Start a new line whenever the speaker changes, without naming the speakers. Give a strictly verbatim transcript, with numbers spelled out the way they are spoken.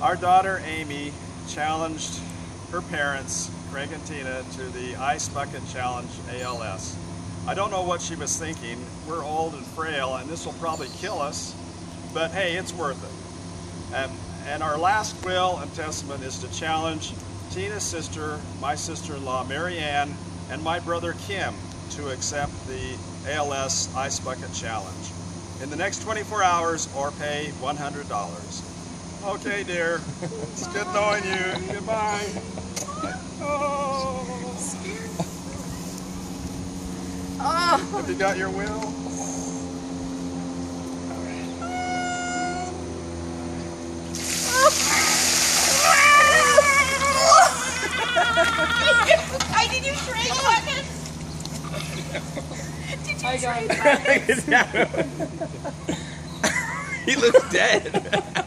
Our daughter Amy challenged her parents, Craig and Tina, to the Ice Bucket Challenge A L S. I don't know what she was thinking. We're old and frail and this will probably kill us, but hey, it's worth it. And, and our last will and testament is to challenge Tina's sister, my sister-in-law Mary Ann, and my brother Kim to accept the A L S Ice Bucket Challenge in the next twenty-four hours or pay one hundred dollars. Okay, dear. It's good knowing you. Goodbye. Oh.
Oh.
Have you got your will?
I did you trade buckets? Did you
I
trade
got
buckets?
He looks dead.